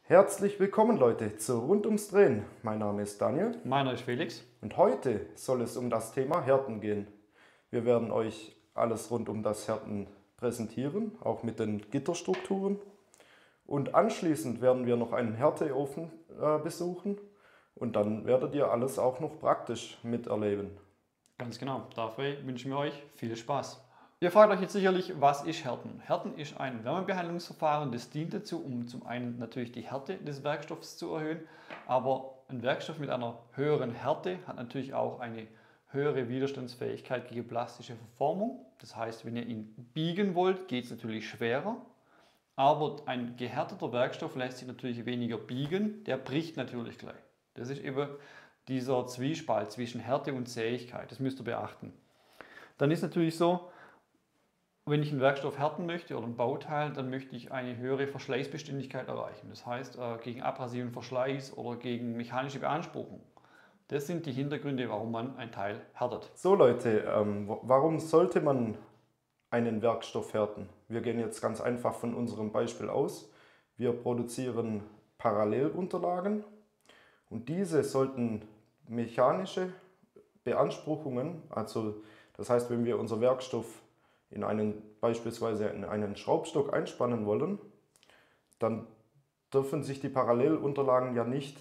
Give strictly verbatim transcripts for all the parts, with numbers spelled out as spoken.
Herzlich willkommen Leute zu Rund ums Drehen. Mein Name ist Daniel. Meiner ist Felix. Und heute soll es um das Thema Härten gehen. Wir werden euch alles rund um das Härten präsentieren, auch mit den Gitterstrukturen. Und anschließend werden wir noch einen Härteofen äh, besuchen und dann werdet ihr alles auch noch praktisch miterleben. Ganz genau. Dafür wünschen wir euch viel Spaß. Ihr fragt euch jetzt sicherlich, was ist Härten? Härten ist ein Wärmebehandlungsverfahren, das dient dazu, um zum einen natürlich die Härte des Werkstoffs zu erhöhen, aber ein Werkstoff mit einer höheren Härte hat natürlich auch eine höhere Widerstandsfähigkeit gegen plastische Verformung. Das heißt, wenn ihr ihn biegen wollt, geht es natürlich schwerer, aber ein gehärteter Werkstoff lässt sich natürlich weniger biegen, der bricht natürlich gleich. Das ist eben dieser Zwiespalt zwischen Härte und Zähigkeit, das müsst ihr beachten. Dann ist natürlich so, wenn ich einen Werkstoff härten möchte oder ein Bauteil, dann möchte ich eine höhere Verschleißbeständigkeit erreichen. Das heißt, gegen abrasiven Verschleiß oder gegen mechanische Beanspruchung. Das sind die Hintergründe, warum man ein Teil härtet. So Leute, ähm, warum sollte man einen Werkstoff härten? Wir gehen jetzt ganz einfach von unserem Beispiel aus. Wir produzieren Parallelunterlagen und diese sollten mechanische Beanspruchungen, also das heißt, wenn wir unser Werkstoff in einen, beispielsweise in einen Schraubstock einspannen wollen, dann dürfen sich die Parallelunterlagen ja nicht,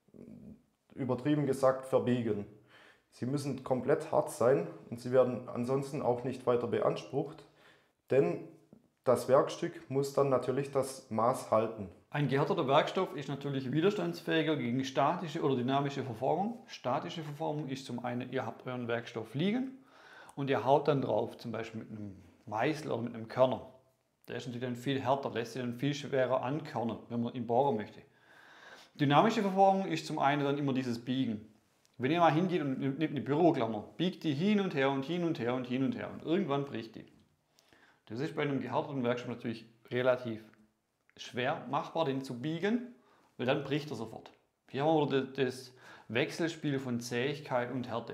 übertrieben gesagt, verbiegen. Sie müssen komplett hart sein und sie werden ansonsten auch nicht weiter beansprucht, denn das Werkstück muss dann natürlich das Maß halten. Ein gehärteter Werkstoff ist natürlich widerstandsfähiger gegen statische oder dynamische Verformung. Statische Verformung ist zum einen, ihr habt euren Werkstoff liegen und ihr haut dann drauf, zum Beispiel mit einem Meißel oder mit einem Körner. Der ist natürlich dann viel härter, lässt sich dann viel schwerer ankörnen, wenn man ihn bohren möchte. Dynamische Verformung ist zum einen dann immer dieses Biegen. Wenn ihr mal hingeht und nehmt eine Büroklammer, biegt die hin und her und hin und her und hin und her und irgendwann bricht die. Das ist bei einem gehärteten Werkstoff natürlich relativ schwer machbar, den zu biegen, weil dann bricht er sofort. Hier haben wir das Wechselspiel von Zähigkeit und Härte.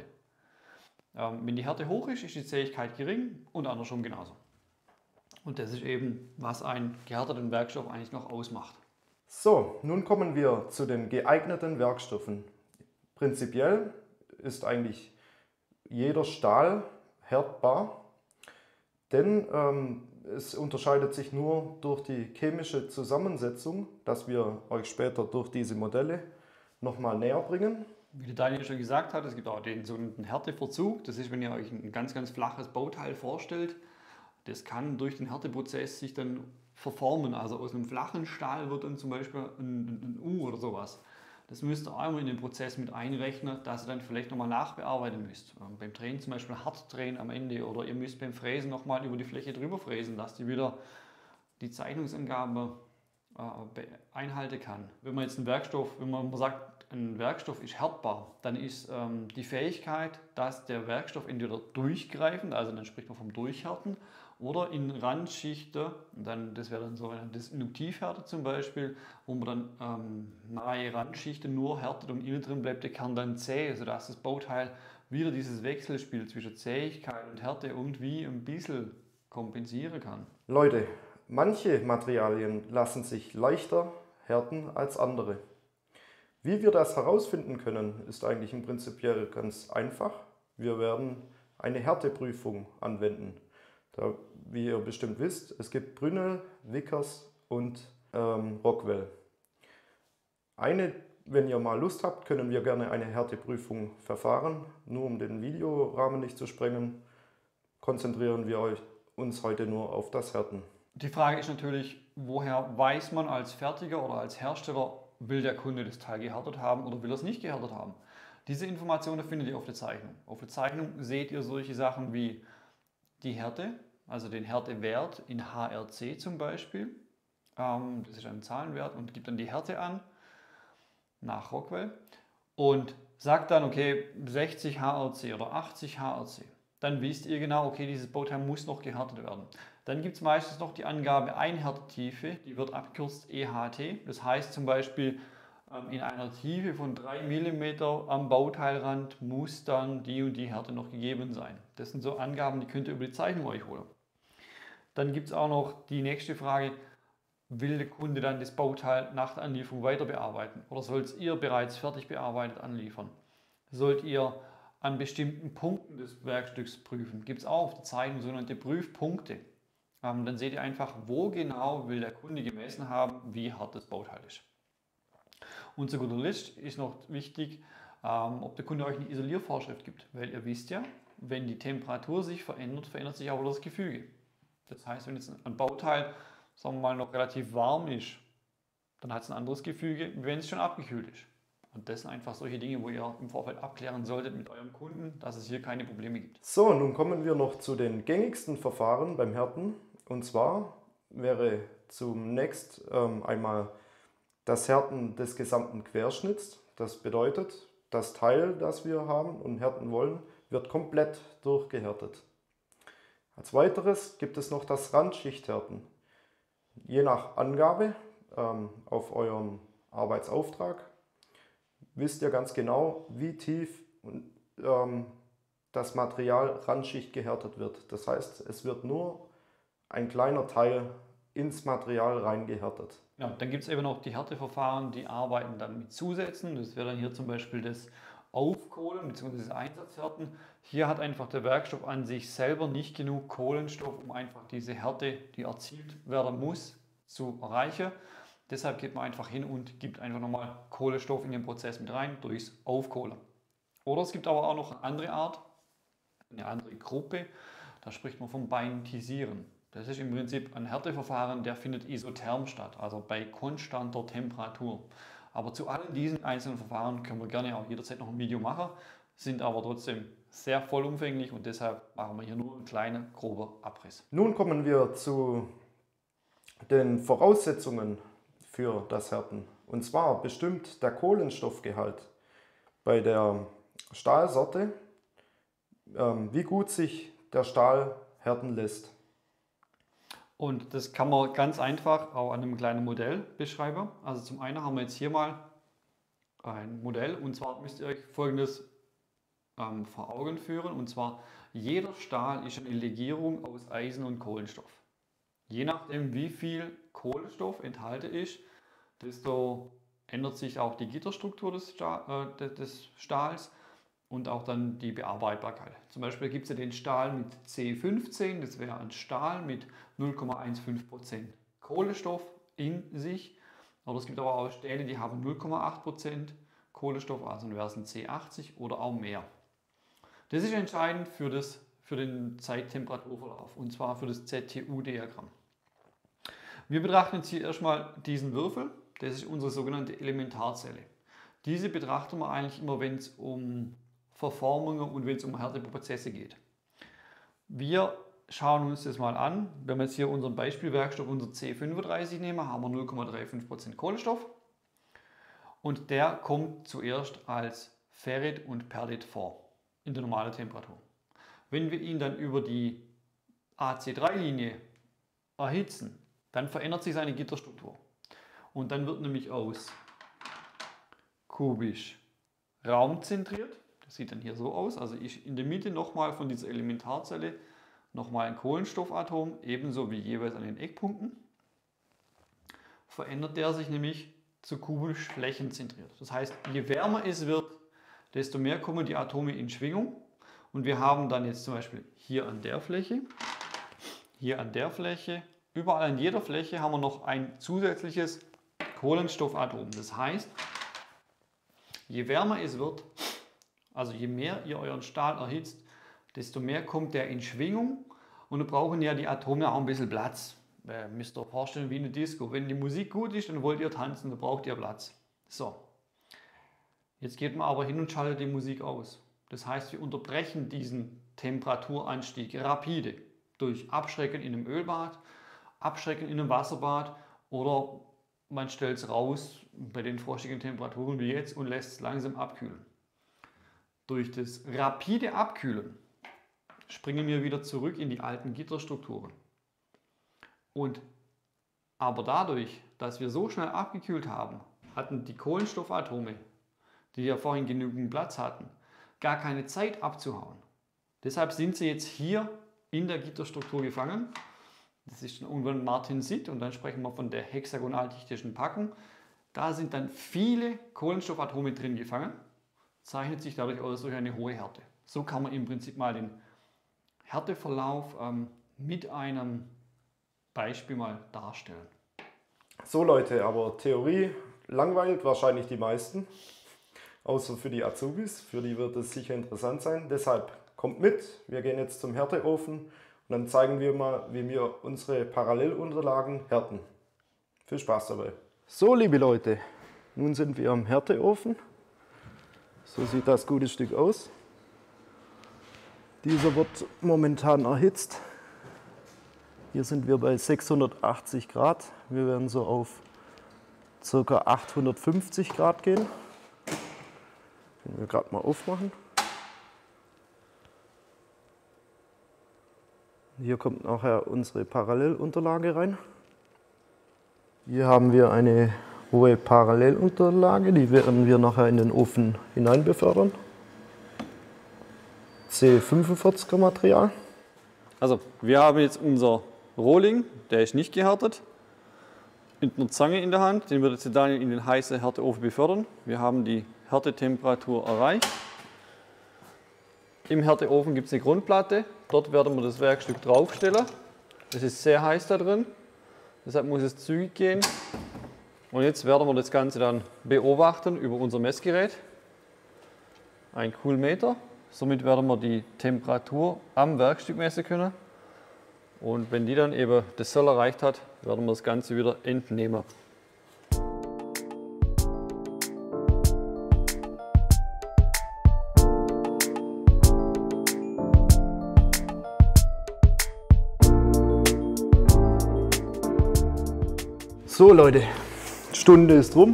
Ähm, wenn die Härte hoch ist, ist die Zähigkeit gering und andersrum genauso. Und das ist eben, was einen gehärteten Werkstoff eigentlich noch ausmacht. So, nun kommen wir zu den geeigneten Werkstoffen. Prinzipiell ist eigentlich jeder Stahl härtbar, denn ähm, es unterscheidet sich nur durch die chemische Zusammensetzung, dass wir euch später durch diese Modelle nochmal näher bringen. Wie der Daniel schon gesagt hat, es gibt auch den sogenannten Härteverzug. Das ist, wenn ihr euch ein ganz, ganz flaches Bauteil vorstellt. Das kann durch den Härteprozess sich dann verformen. Also aus einem flachen Stahl wird dann zum Beispiel ein, ein U oder sowas. Das müsst ihr einmal in den Prozess mit einrechnen, dass ihr dann vielleicht nochmal nachbearbeiten müsst. Ähm, beim Drehen zum Beispiel hart drehen am Ende oder ihr müsst beim Fräsen nochmal über die Fläche drüber fräsen, dass die wieder die Zeichnungsangabe äh, einhalten kann. Wenn man jetzt einen Werkstoff, wenn man sagt, ein Werkstoff ist härtbar, dann ist ähm, die Fähigkeit, dass der Werkstoff entweder durchgreifend, also dann spricht man vom Durchhärten, oder in Randschichten, dann, das wäre dann so das Induktivhärte zum Beispiel, wo man dann ähm, nahe Randschichten nur härtet und innen drin bleibt der Kern dann zäh, sodass das Bauteil wieder dieses Wechselspiel zwischen Zähigkeit und Härte irgendwie ein bisschen kompensieren kann. Leute, manche Materialien lassen sich leichter härten als andere. Wie wir das herausfinden können, ist eigentlich im Prinzipiell ganz einfach. Wir werden eine Härteprüfung anwenden. Da, wie ihr bestimmt wisst, es gibt Brünel, Vickers und ähm, Rockwell. Eine, wenn ihr mal Lust habt, können wir gerne eine Härteprüfung verfahren. Nur um den Videorahmen nicht zu sprengen, konzentrieren wir euch, uns heute nur auf das Härten. Die Frage ist natürlich, woher weiß man als Fertiger oder als Hersteller, will der Kunde das Teil gehärtet haben oder will er es nicht gehärtet haben? Diese Informationen findet ihr auf der Zeichnung. Auf der Zeichnung seht ihr solche Sachen wie die Härte, also den Härtewert in H R C zum Beispiel. Ähm, das ist ein Zahlenwert und gibt dann die Härte an nach Rockwell und sagt dann, okay, sechzig H R C oder achtzig H R C. Dann wisst ihr genau, okay, dieses Bauteil muss noch gehärtet werden. Dann gibt es meistens noch die Angabe Einhärtetiefe, die wird abgekürzt E H T. Das heißt zum Beispiel, in einer Tiefe von drei Millimeter am Bauteilrand muss dann die und die Härte noch gegeben sein. Das sind so Angaben, die könnt ihr über die Zeichnung euch holen. Dann gibt es auch noch die nächste Frage, will der Kunde dann das Bauteil nach der Anlieferung weiter bearbeiten oder sollt ihr bereits fertig bearbeitet anliefern? Sollt ihr an bestimmten Punkten des Werkstücks prüfen? Gibt es auch auf der Zeichnung sogenannte Prüfpunkte. Ähm, dann seht ihr einfach, wo genau will der Kunde gemessen haben, wie hart das Bauteil ist. Und zu guter Letzt ist noch wichtig, ähm, ob der Kunde euch eine Isoliervorschrift gibt, weil ihr wisst ja, wenn die Temperatur sich verändert, verändert sich auch das Gefüge. Das heißt, wenn jetzt ein Bauteil, sagen wir mal, noch relativ warm ist, dann hat es ein anderes Gefüge, wie wenn es schon abgekühlt ist. Und das sind einfach solche Dinge, wo ihr im Vorfeld abklären solltet mit eurem Kunden, dass es hier keine Probleme gibt. So, nun kommen wir noch zu den gängigsten Verfahren beim Härten. Und zwar wäre zunächst ähm, einmal das Härten des gesamten Querschnitts. Das bedeutet, das Teil, das wir haben und härten wollen, wird komplett durchgehärtet. Als weiteres gibt es noch das Randschichthärten. Je nach Angabe ähm, auf eurem Arbeitsauftrag wisst ihr ganz genau, wie tief ähm, das Material Randschicht gehärtet wird. Das heißt, es wird nur ein kleiner Teil ins Material reingehärtet. Ja, dann gibt es eben noch die Härteverfahren, die arbeiten dann mit Zusätzen. Das wäre dann hier zum Beispiel das Aufkohlen bzw. Einsatzhärten. Hier hat einfach der Werkstoff an sich selber nicht genug Kohlenstoff, um einfach diese Härte, die erzielt werden muss, zu erreichen. Deshalb geht man einfach hin und gibt einfach nochmal Kohlenstoff in den Prozess mit rein durchs Aufkohlen. Oder es gibt aber auch noch eine andere Art, eine andere Gruppe, da spricht man vom Beinitisieren. Das ist im Prinzip ein Härteverfahren, der findet isotherm statt, also bei konstanter Temperatur. Aber zu allen diesen einzelnen Verfahren können wir gerne auch jederzeit noch ein Video machen, sind aber trotzdem sehr vollumfänglich und deshalb machen wir hier nur einen kleinen, grober Abriss. Nun kommen wir zu den Voraussetzungen für das Härten. Und zwar bestimmt der Kohlenstoffgehalt bei der Stahlsorte, ähm, wie gut sich der Stahl härten lässt. Und das kann man ganz einfach auch an einem kleinen Modell beschreiben. Also zum einen haben wir jetzt hier mal ein Modell und zwar müsst ihr euch Folgendes ähm, vor Augen führen. Und zwar jeder Stahl ist eine Legierung aus Eisen und Kohlenstoff. Je nachdem wie viel Kohlenstoff enthalten ist, desto ändert sich auch die Gitterstruktur des, Stahl, äh, des Stahls und auch dann die Bearbeitbarkeit. Zum Beispiel gibt es ja den Stahl mit C fünfzehn, das wäre ein Stahl mit null Komma fünfzehn Prozent Kohlenstoff in sich. Oder es gibt aber auch Stähle, die haben null Komma acht Prozent Kohlenstoff, also wäre es ein C achtzig oder auch mehr. Das ist entscheidend für, das, für den Zeittemperaturverlauf und zwar für das Z T U-Diagramm. Wir betrachten jetzt hier erstmal diesen Würfel, das ist unsere sogenannte Elementarzelle. Diese betrachten wir eigentlich immer, wenn es um Verformungen und wenn es um Härteprozesse geht. Wir schauen uns das mal an. Wenn wir jetzt hier unseren Beispielwerkstoff, unser C fünfunddreißig nehmen, haben wir null Komma fünfunddreißig Prozent Kohlenstoff. Und der kommt zuerst als Ferrit und Perlit vor, in der normalen Temperatur. Wenn wir ihn dann über die A C drei Linie erhitzen, dann verändert sich seine Gitterstruktur. Und dann wird nämlich aus kubisch raumzentriert, das sieht dann hier so aus, also ich in der Mitte nochmal von dieser Elementarzelle nochmal ein Kohlenstoffatom, ebenso wie jeweils an den Eckpunkten, verändert der sich nämlich zu kubisch flächenzentriert. Das heißt, je wärmer es wird, desto mehr kommen die Atome in Schwingung und wir haben dann jetzt zum Beispiel hier an der Fläche, hier an der Fläche, überall an jeder Fläche haben wir noch ein zusätzliches Kohlenstoffatom. Das heißt, je wärmer es wird, also je mehr ihr euren Stahl erhitzt, desto mehr kommt der in Schwingung und dann brauchen ja die Atome auch ein bisschen Platz. Äh, müsst ihr euch vorstellen wie eine Disco. Wenn die Musik gut ist, dann wollt ihr tanzen, dann braucht ihr Platz. So, jetzt geht man aber hin und schaltet die Musik aus. Das heißt, wir unterbrechen diesen Temperaturanstieg rapide durch Abschrecken in einem Ölbad, Abschrecken in einem Wasserbad oder man stellt es raus bei den frostigen Temperaturen wie jetzt und lässt es langsam abkühlen. Durch das rapide Abkühlen springen wir wieder zurück in die alten Gitterstrukturen. Und aber dadurch, dass wir so schnell abgekühlt haben, hatten die Kohlenstoffatome, die ja vorhin genügend Platz hatten, gar keine Zeit abzuhauen. Deshalb sind sie jetzt hier in der Gitterstruktur gefangen. Das ist dann irgendwann Martensit und dann sprechen wir von der hexagonaldichtischen Packung. Da sind dann viele Kohlenstoffatome drin gefangen, zeichnet sich dadurch aus durch eine hohe Härte. So kann man im Prinzip mal den Härteverlauf ähm, mit einem Beispiel mal darstellen. So Leute, aber Theorie langweilt wahrscheinlich die meisten, außer für die Azubis, für die wird es sicher interessant sein. Deshalb kommt mit, wir gehen jetzt zum Härteofen und dann zeigen wir mal, wie wir unsere Parallelunterlagen härten. Viel Spaß dabei. So liebe Leute, nun sind wir am Härteofen. So sieht das gute Stück aus. Dieser wird momentan erhitzt. Hier sind wir bei sechshundertachtzig Grad. Wir werden so auf ca. achthundertfünfzig Grad gehen. Können wir gerade mal aufmachen. Hier kommt nachher unsere Parallelunterlage rein. Hier haben wir eine hohe Parallelunterlage, die werden wir nachher in den Ofen hinein befördern. C fünfundvierziger Material. Also wir haben jetzt unser Rohling, der ist nicht gehärtet, mit einer Zange in der Hand, den wird jetzt Daniel in den heißen Härteofen befördern. Wir haben die Härtetemperatur erreicht. Im Härteofen gibt es eine Grundplatte, dort werden wir das Werkstück draufstellen. Es ist sehr heiß da drin, deshalb muss es zügig gehen. Und jetzt werden wir das Ganze dann beobachten über unser Messgerät, ein Coolmeter. Somit werden wir die Temperatur am Werkstück messen können. Und wenn die dann eben das Soll erreicht hat, werden wir das Ganze wieder entnehmen. So Leute, Stunde ist rum.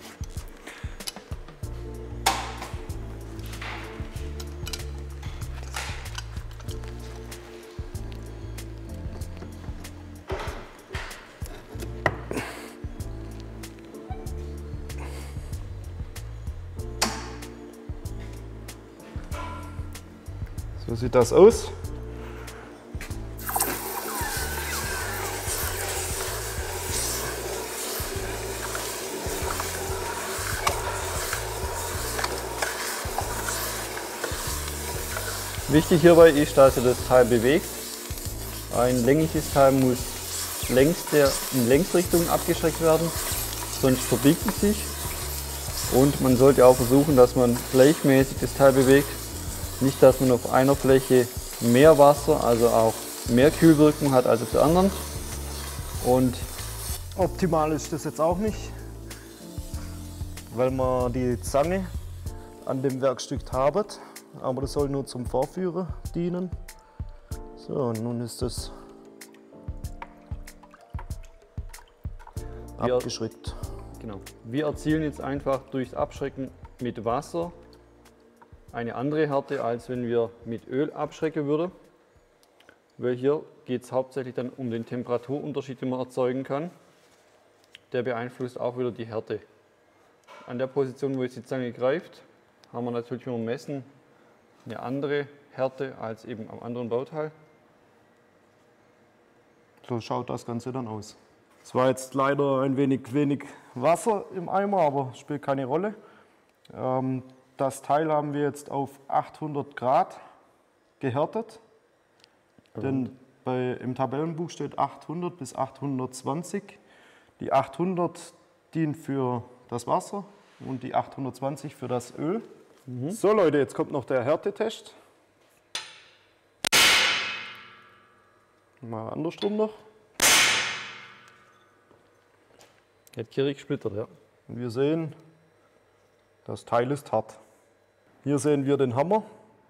So sieht das aus. Wichtig hierbei ist, dass ihr das Teil bewegt. Ein längliches Teil muss längs der, in Längsrichtung abgestreckt werden, sonst verbiegt es sich. Und man sollte auch versuchen, dass man gleichmäßig das Teil bewegt. Nicht, dass man auf einer Fläche mehr Wasser, also auch mehr Kühlwirkung hat als auf der anderen. Und optimal ist das jetzt auch nicht, weil man die Zange an dem Werkstück habet. Aber das soll nur zum Vorführen dienen. So, und nun ist das wir, abgeschreckt. Genau. Wir erzielen jetzt einfach durchs Abschrecken mit Wasser eine andere Härte, als wenn wir mit Öl abschrecken würden. Weil hier geht es hauptsächlich dann um den Temperaturunterschied, den man erzeugen kann. Der beeinflusst auch wieder die Härte. An der Position, wo jetzt die Zange greift, haben wir natürlich, wenn wir messen, eine andere Härte als eben am anderen Bauteil. So schaut das Ganze dann aus. Es war jetzt leider ein wenig wenig Wasser im Eimer, aber spielt keine Rolle. Ähm, das Teil haben wir jetzt auf achthundert Grad gehärtet. Mhm. Denn bei, im Tabellenbuch steht achthundert bis achthundertzwanzig. Die achthundert dient für das Wasser und die achthundertzwanzig für das Öl. Mhm. So Leute, jetzt kommt noch der Härtetest. Mal andersrum noch. Hat Kirrig gesplittert, ja. Und wir sehen, das Teil ist hart. Hier sehen wir den Hammer.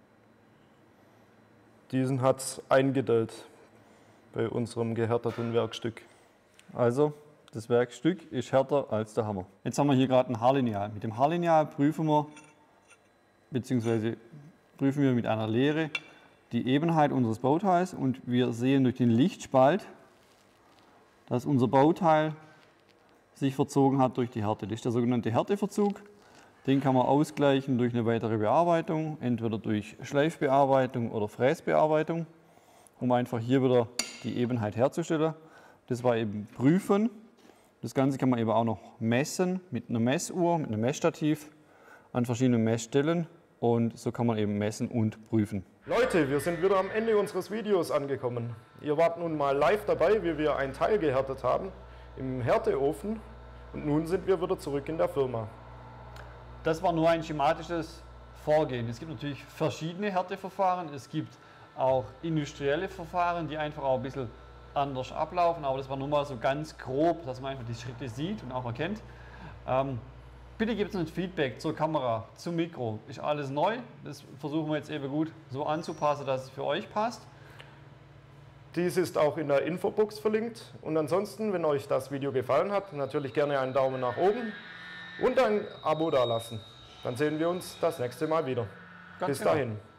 Diesen hat es eingedellt bei unserem gehärteten Werkstück. Also, das Werkstück ist härter als der Hammer. Jetzt haben wir hier gerade ein Haarlineal. Mit dem Haarlineal prüfen wir, beziehungsweise prüfen wir mit einer Leere die Ebenheit unseres Bauteils und wir sehen durch den Lichtspalt, dass unser Bauteil sich verzogen hat durch die Härte. Das ist der sogenannte Härteverzug. Den kann man ausgleichen durch eine weitere Bearbeitung, entweder durch Schleifbearbeitung oder Fräsbearbeitung, um einfach hier wieder die Ebenheit herzustellen. Das war eben prüfen. Das Ganze kann man eben auch noch messen mit einer Messuhr, mit einem Messstativ an verschiedenen Messstellen. Und so kann man eben messen und prüfen. Leute, wir sind wieder am Ende unseres Videos angekommen. Ihr wart nun mal live dabei, wie wir ein Teil gehärtet haben im Härteofen. Und nun sind wir wieder zurück in der Firma. Das war nur ein schematisches Vorgehen. Es gibt natürlich verschiedene Härteverfahren. Es gibt auch industrielle Verfahren, die einfach auch ein bisschen anders ablaufen. Aber das war nur mal so ganz grob, dass man einfach die Schritte sieht und auch erkennt. Ähm, bitte gebt uns ein Feedback zur Kamera, zum Mikro. Ist alles neu. Das versuchen wir jetzt eben gut so anzupassen, dass es für euch passt. Dies ist auch in der Infobox verlinkt. Und ansonsten, wenn euch das Video gefallen hat, natürlich gerne einen Daumen nach oben und ein Abo dalassen. Dann sehen wir uns das nächste Mal wieder. Ganz Bis genau. dahin.